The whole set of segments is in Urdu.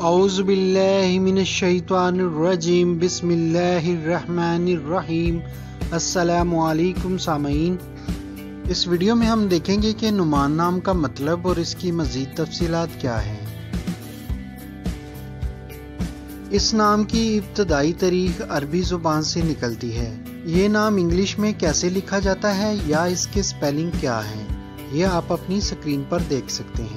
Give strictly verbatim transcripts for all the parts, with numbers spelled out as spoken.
اعوذ باللہ من الشیطان الرجیم بسم اللہ الرحمن الرحیم۔ السلام علیکم سامعین، اس ویڈیو میں ہم دیکھیں گے کہ نعمان نام کا مطلب اور اس کی مزید تفصیلات کیا ہیں۔ اس نام کی ابتدائی تاریخ عربی زبان سے نکلتی ہے۔ یہ نام انگلش میں کیسے لکھا جاتا ہے یا اس کے سپیلنگ کیا ہے، یہ آپ اپنی سکرین پر دیکھ سکتے ہیں۔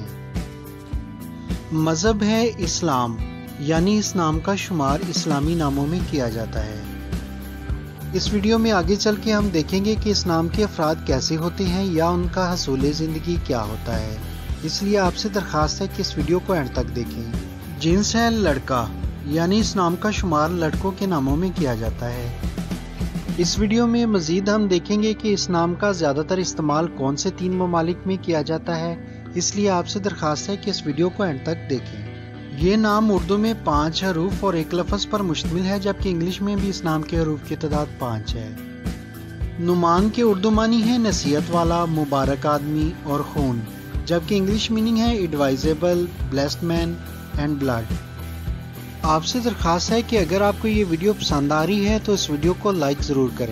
مذہب ہے اسلام، یعنی اس نام کا شمار اسلامی ناموں میں کیا جاتا ہے۔ اس ویڈیو میں آگے چل کے ہم دیکھیں گے کہ اس نام کے افراد کیسے ہوتے ہیں یا ان کا حصول زندگی کیا ہوتا ہے، اس لیے آپ سے درخواست ہے کہ اس ویڈیو کو اینڈ تک دیکھیں۔ جنس ہے لڑکا، یعنی اس نام کا شمار لڑکوں کے ناموں میں کیا جاتا ہے۔ اس ویڈیو میں مزید ہم دیکھیں گے کہ اس نام کا زیادہ تر استعمال کون سے تین ممالک میں کیا جاتا ہے، اس لیے آپ سے درخواست ہے کہ اس ویڈیو کو اینڈ تک دیکھیں۔ یہ نام اردو میں پانچ حروف اور ایک لفظ پر مشتمل ہے، جبکہ انگلش میں بھی اس نام کے حروف کی تعداد پانچ ہے۔ نعمان کے اردو معنی ہے نصیحت والا، مبارک آدمی اور خون، جبکہ انگلش میننگ ہے advisable, blessed man and blood. آپ سے درخواست ہے کہ اگر آپ کو یہ ویڈیو پسند آ رہی ہے تو اس ویڈیو کو لائک ضرور کریں۔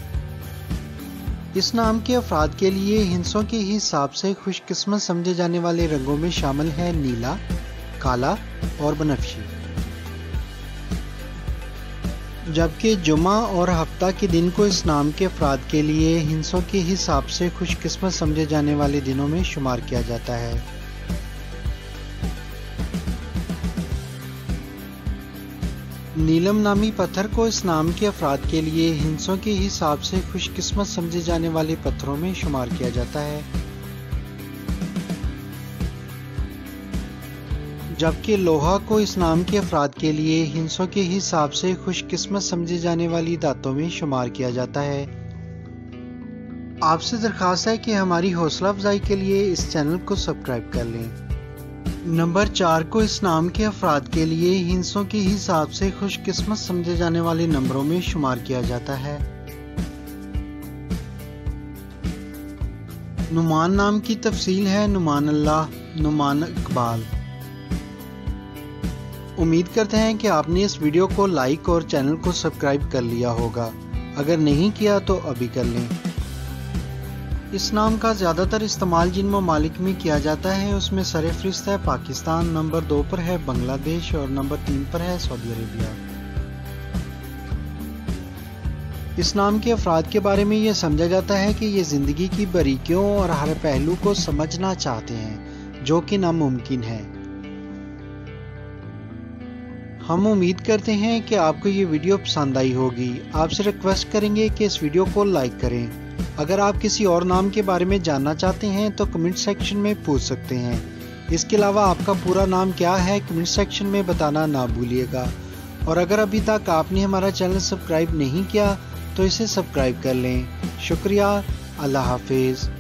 اس نام کے افراد کے لیے ہندسوں کے حساب سے خوش قسمت سمجھے جانے والے رنگوں میں شامل ہے نیلا، کالا اور بنفشی، جبکہ جمعہ اور ہفتہ کے دن کو اس نام کے افراد کے لیے ہندسوں کے حساب سے خوش قسمت سمجھے جانے والے دنوں میں شمار کیا جاتا ہے۔ نیلم نامی پتھر کو اس نام کے افراد کے لیے ہندسوں کے حساب سے خوش قسمت سمجھے جانے والے پتھروں میں شمار کیا جاتا ہے، جبکہ لوہا کو اس نام کے افراد کے لیے ہندسوں کے حساب سے خوش قسمت سمجھے جانے والی دھاتوں میں شمار کیا جاتا ہے۔ آپ سے درخواست ہے کہ ہماری حوصلہ افزائی کے لیے اس چینل کو سبسکرائب کر لیں۔ نمبر چار کو اس نام کے افراد کے لیے ہندسوں کے حساب سے خوش قسمت سمجھے جانے والے نمبروں میں شمار کیا جاتا ہے۔ نعمان نام کی تفصیل ہے نعمان اللہ، نعمان اقبال۔ امید کرتے ہیں کہ آپ نے اس ویڈیو کو لائک اور چینل کو سبسکرائب کر لیا ہوگا، اگر نہیں کیا تو ابھی کر لیں۔ اس نام کا زیادہ تر استعمال جن ممالک میں کیا جاتا ہے اس میں سر فہرست ہے پاکستان، نمبر دو پر ہے بنگلہ دیش اور نمبر تین پر ہے سعودی عربیہ۔ اس نام کے افراد کے بارے میں یہ سمجھا جاتا ہے کہ یہ زندگی کی باریکیوں اور ہر پہلو کو سمجھنا چاہتے ہیں، جو کہ ناممکن ہے۔ ہم امید کرتے ہیں کہ آپ کو یہ ویڈیو پسند آئی ہوگی۔ آپ سے ریکویسٹ کریں گے کہ اس ویڈیو کو لائک کریں۔ اگر آپ کسی اور نام کے بارے میں جاننا چاہتے ہیں تو کمنٹ سیکشن میں پوچھ سکتے ہیں۔ اس کے علاوہ آپ کا پورا نام کیا ہے کمنٹ سیکشن میں بتانا نہ بھولیے گا، اور اگر ابھی تک آپ نے ہمارا چینل سبسکرائب نہیں کیا تو اسے سبسکرائب کر لیں۔ شکریہ، اللہ حافظ۔